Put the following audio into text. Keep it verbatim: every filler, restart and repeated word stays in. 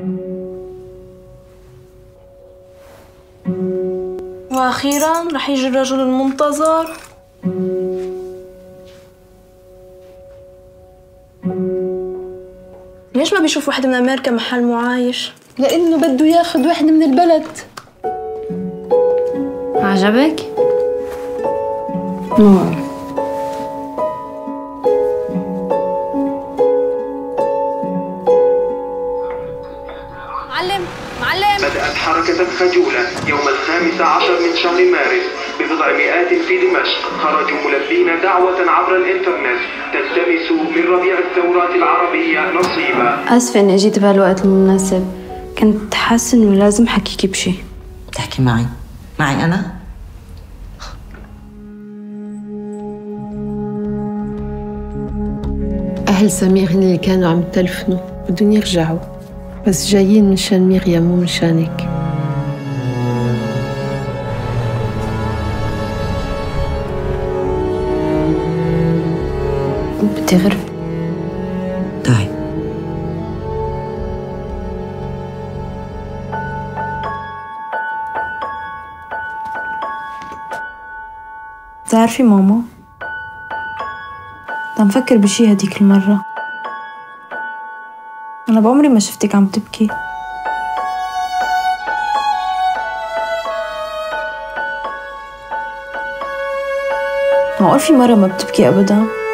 وأخيراً رح يجي الرجل المنتظر. ليش ما بيشوف واحد من أمريكا محل معايش؟ لأنه بده ياخد واحد من البلد. عجبك؟ نور. معلم معلم بدأت حركة خجولة يوم الخامس عشر من شهر مارس ببضع مئات في دمشق، خرجوا ملبين دعوة عبر الإنترنت تلتمس من ربيع الثورات العربية نصيبا. آسفة إني جيت بهالوقت المناسب، كنت حاسة إنه لازم حكيكي بشي. تحكي معي؟ معي أنا؟ أهل سمير هن اللي كانوا عم يتلفنوا، بدهم يرجعوا، بس جايين منشان مريم مو منشانك. بدي غرفة. تعي. بتعرفي ماما؟ عم فكر بشي هديك المرة. أنا بعمري ما شفتك عم تبكي. معقول في مرة ما بتبكي أبداً؟